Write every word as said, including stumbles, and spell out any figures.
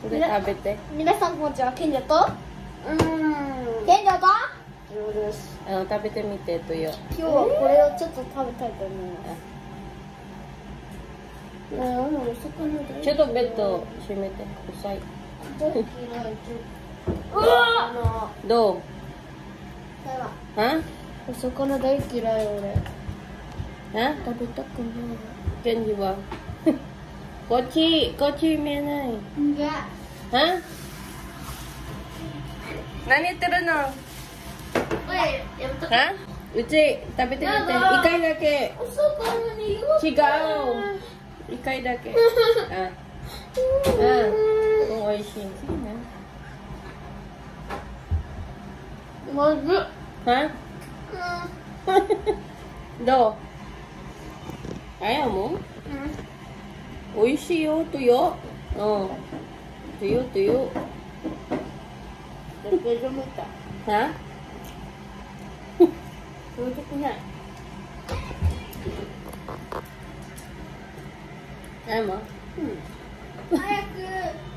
これ食べて。 皆さんこんにちは、ケンジャとうん。 ケンジャとそうです。 あの食べてみてとよ。 今日はこれをちょっと食べたいと思います。 ねえ、もう魚ちょっとベッド閉めて。うさい。 うわどう？は？ お魚大嫌い俺。 は？ 食べたくない。 ケンジは？こっち、こっち見えない。 いや。 は？何言ってるの？は？うち食べてみて。一回だけ。 お魚に違う。一回だけ。あ、うん、美味しい。 まずっ。 は？どう？あやも？美味しいよ、とよ。うん。とよ、とよ。 大丈夫みたい。 は？美味しくない。あやも？ 早く。